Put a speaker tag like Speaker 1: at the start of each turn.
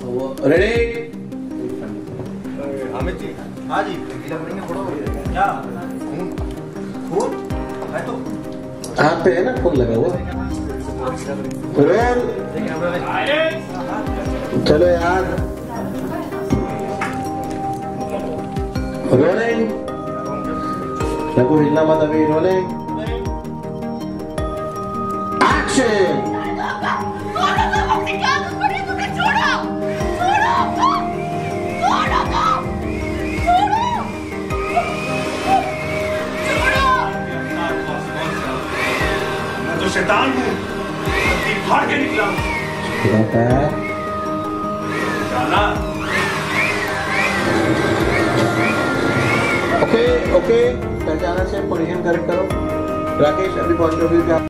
Speaker 1: Ready?
Speaker 2: Amit ji. हाँ जी। गीला पड़ेंगे थोड़ा हो गया क्या? खून है तो
Speaker 1: हाथ पे है ना खून लगा हुआ। रोल। चलो यार रोलिंग। लघु हिलना मत अभी। Rolling action.
Speaker 3: मैं तो शैतान हूँ, फाड़ के निकला हूँ।
Speaker 1: ओके ओके, पहचाना से पोजीशन करेक्ट करो। राकेश अभी पॉजिटिव